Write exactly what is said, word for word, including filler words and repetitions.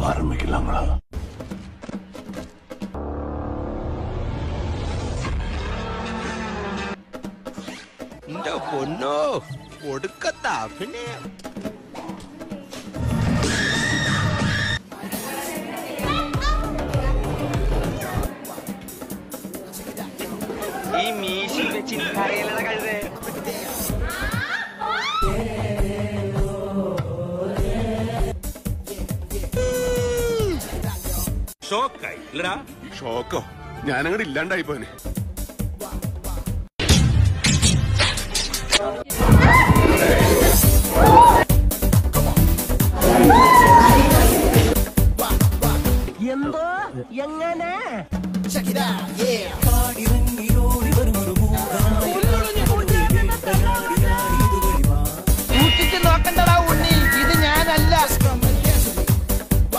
ஆரம்பிக்கலாங்களா? இந்த பொண்ணு ஒடுக்கத்தா பின்னே ഈ മീശി വെച്ച് കരയിലുള്ള കഴുതേ ഷോക്കായി ഇല്ലടാ. ഷോക്കോ? ഞാനങ്ങോട്ട് ഇല്ലാണ്ടായി പോനെ. എന്തോ എങ്ങനെ